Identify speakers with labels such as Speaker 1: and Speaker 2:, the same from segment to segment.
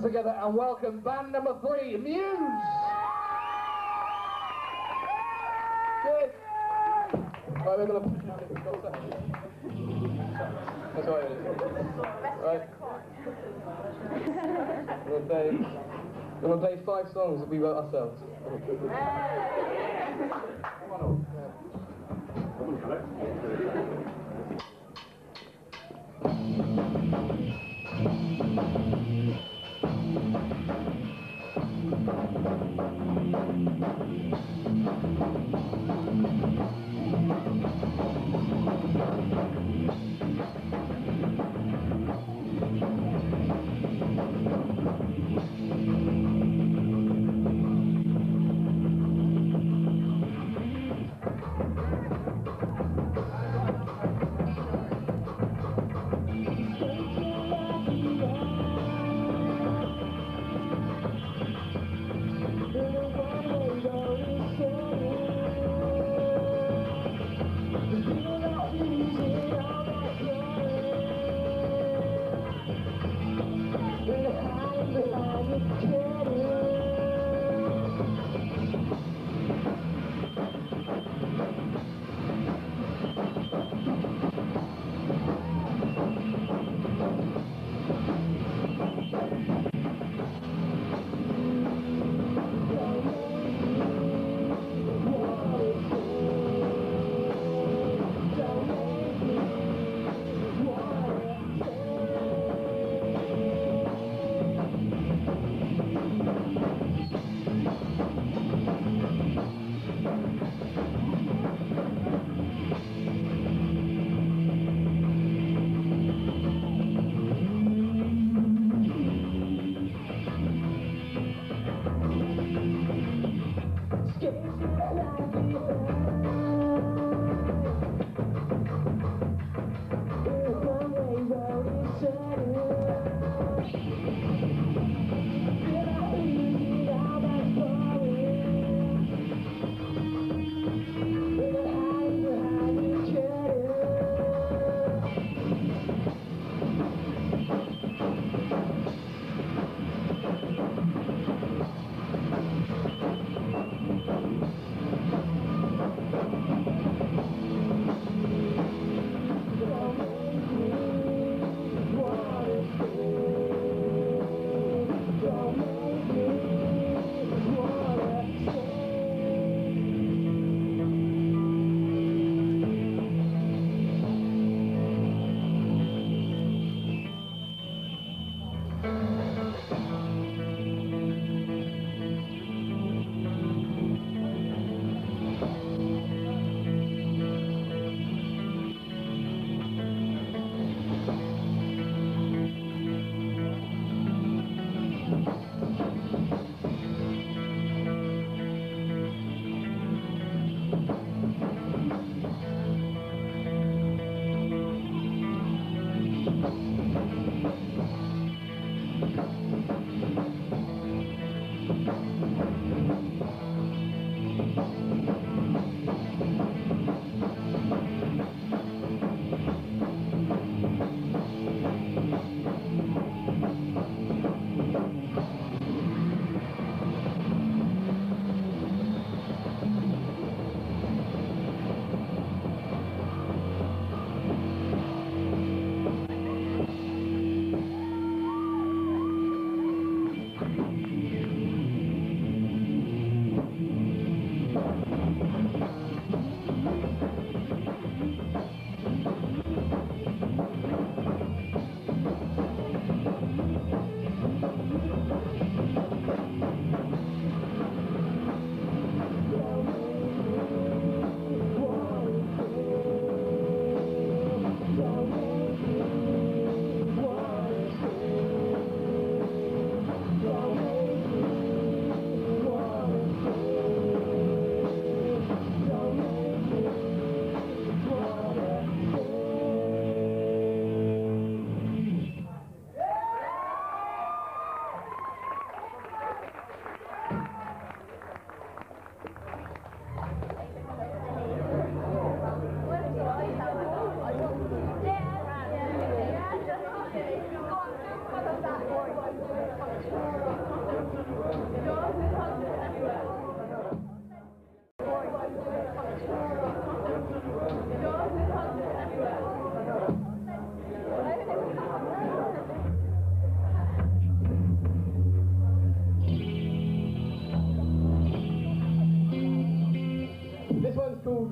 Speaker 1: together and welcome band number 3, Muse! Good! Right, we're going to push it a little bit. That's right. We're going to play 5 songs that we wrote ourselves.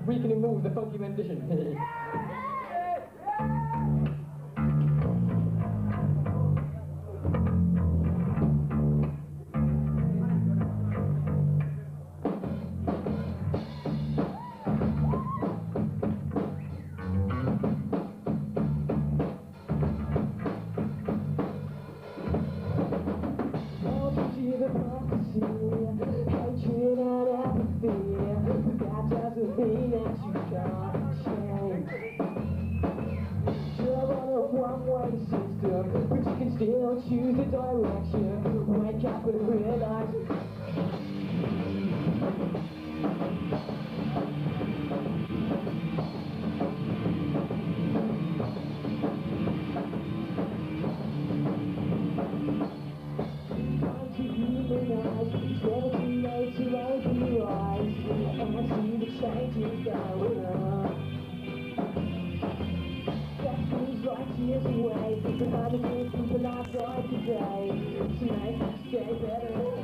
Speaker 1: weakening moves, the funky rendition. But you can still choose the direction. Wake up and realize it's never too late to open your eyes and see the changes going on. Like years away, behind the scenes people are died today to make each day better.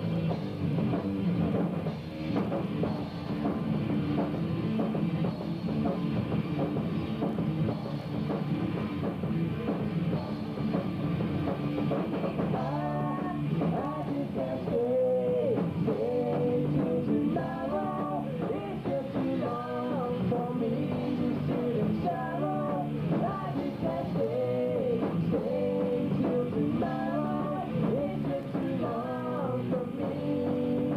Speaker 1: I just can't stay till tomorrow. It's just too long for me to sit in sorrow. I just can't stay till tomorrow. It's just too long for me.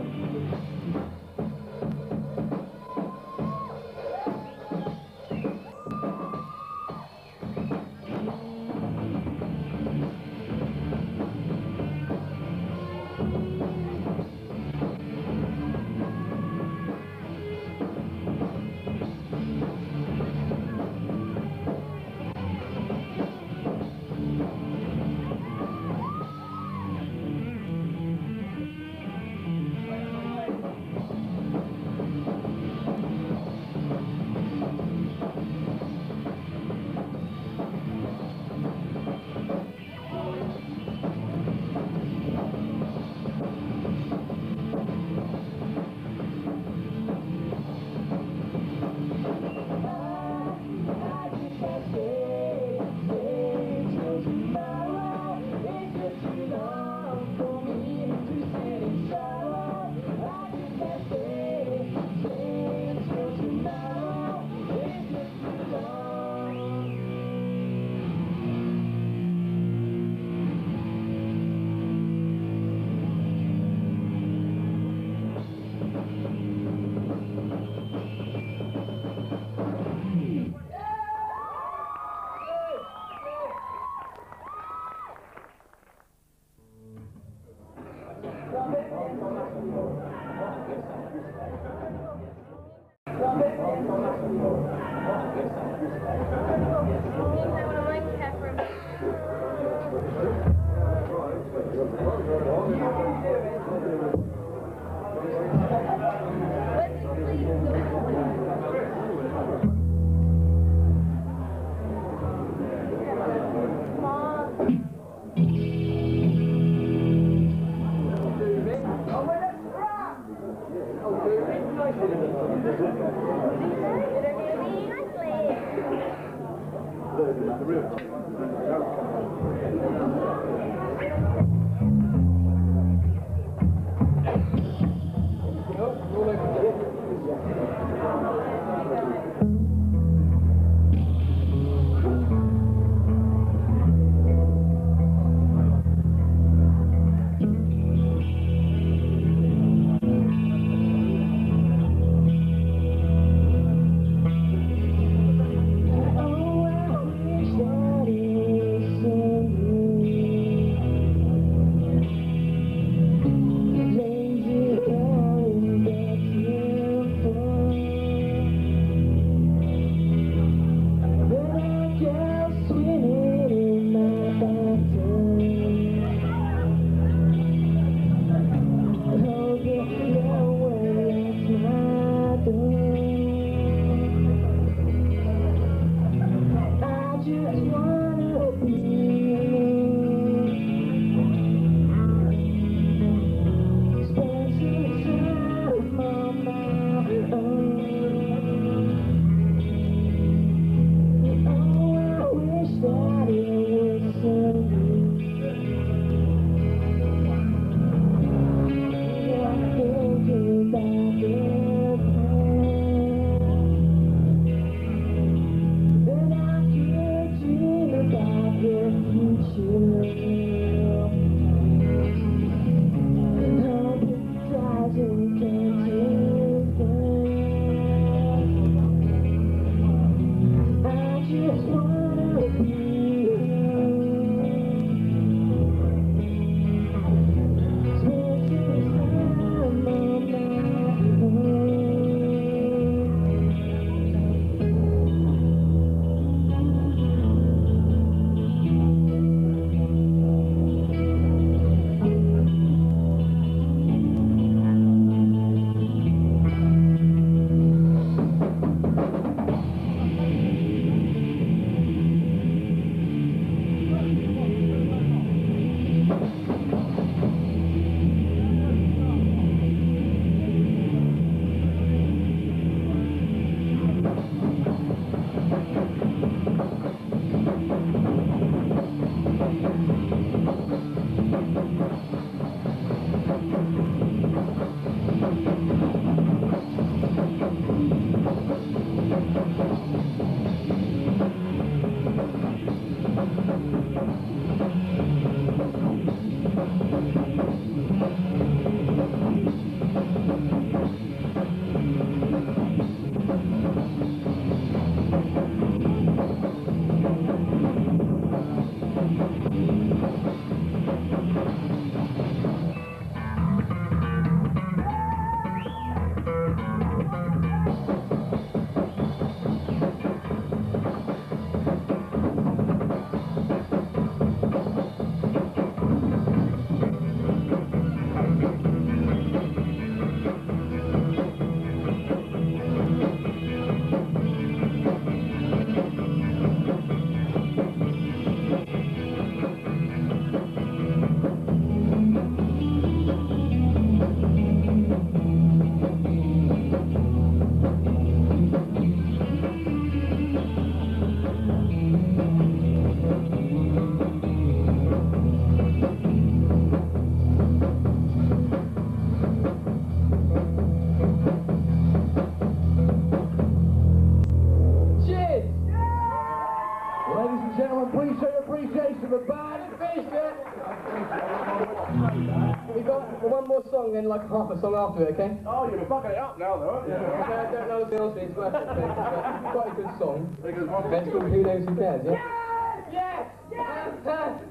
Speaker 1: Well, one more song, then like half a song after it, okay?
Speaker 2: Oh, you're fucking it up now, though, aren't you?
Speaker 1: Okay, I don't know what else it is, but it's quite a good song. It's called Who Knows Who Cares, yeah? Yes! Yes! Yes!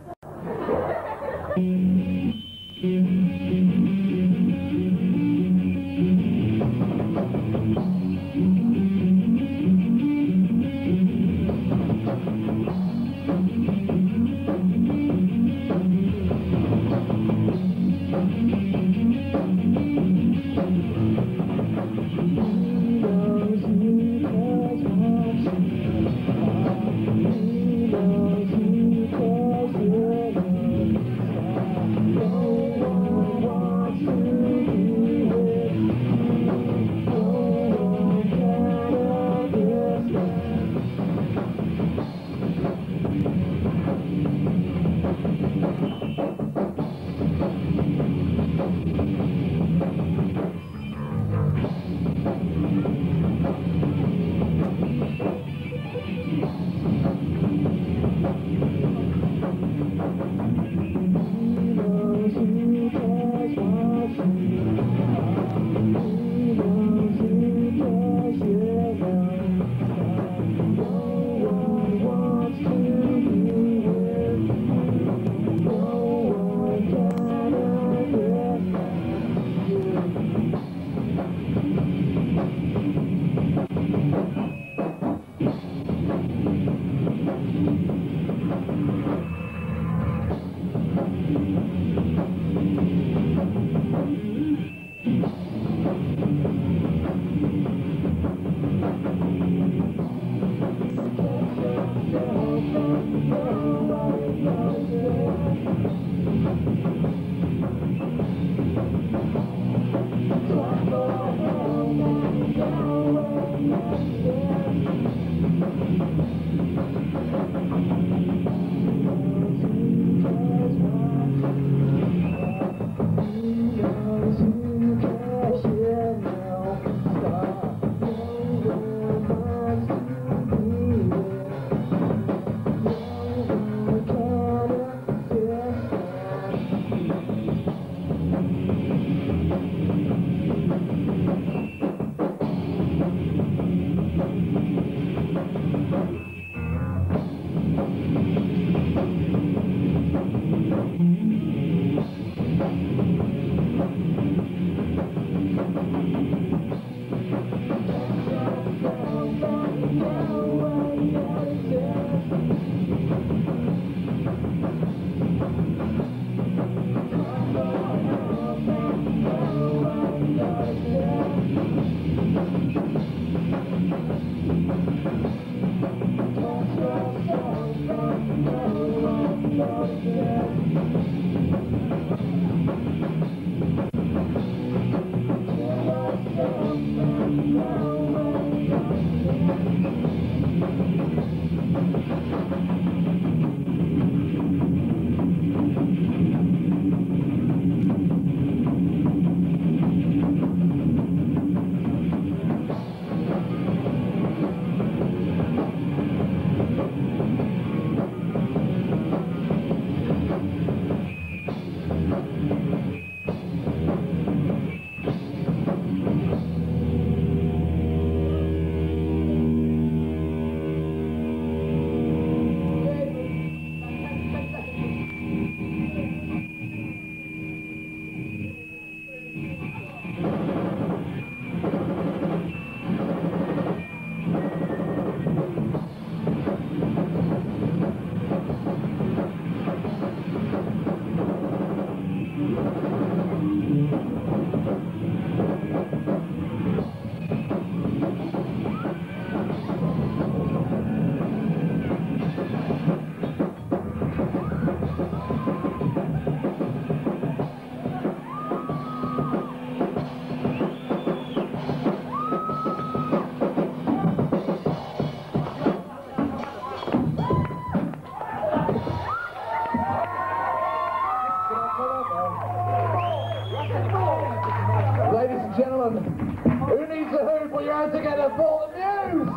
Speaker 3: Ladies and gentlemen, who needs a hoop? Put your hands together for the Muse!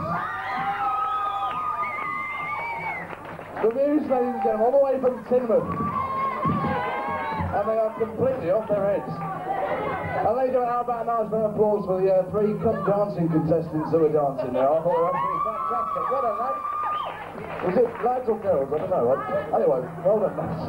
Speaker 3: The Muse, ladies and gentlemen, all the way from Tinman. And they are completely off their heads. And ladies and gentlemen, how about a nice round of applause for the three dancing contestants who were dancing there. I thought they were absolutely fantastic. Well done, lads. Was it lads or girls? I don't know. Anyway, well done, lads.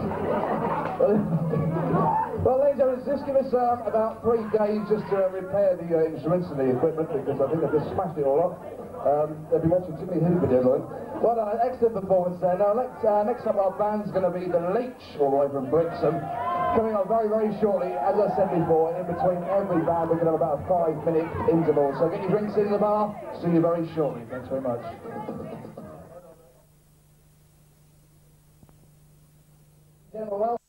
Speaker 3: Well, ladies and gentlemen, just give us about 3 days just to repair the instruments and the equipment, because I think they've just smashed it all up. They'll be watching too many Who videos on it. Well done, excellent performance there. Now, next up our band's going to be the Leech, all the way from Brixham. Coming up very, very shortly. As I said before, in between every band we're going to have about a 5-minute interval. So get your drinks in the bar. See you very shortly. Thanks very much. Gentlemen, well